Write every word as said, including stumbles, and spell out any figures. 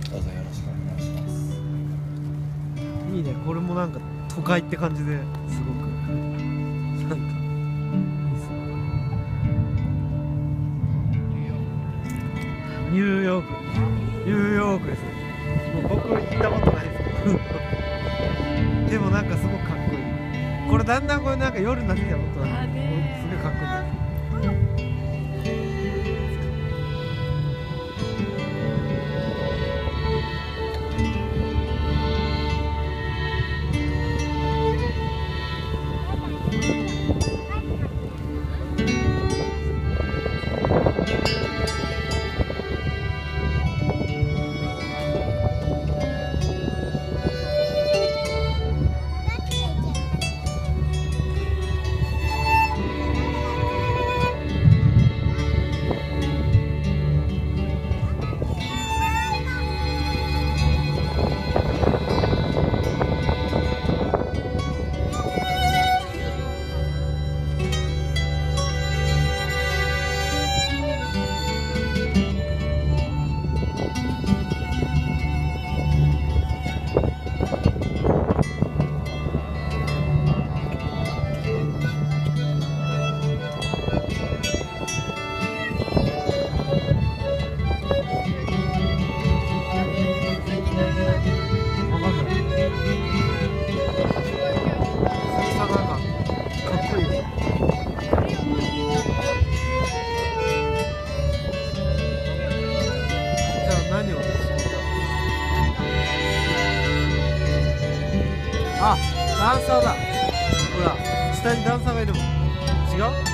どうぞよろしくお願いします。 いいね、これもなんか都会って感じですごくなんかいいっすね。ニューヨーク、ニューヨークですね。もう僕行ったことないですけどでもなんかすごくかっこいい。これだんだんこれなんか夜になってきたことはすごいかっこいい。あ、ダンサーだ。ほら、下にダンサーがいるもん。違う？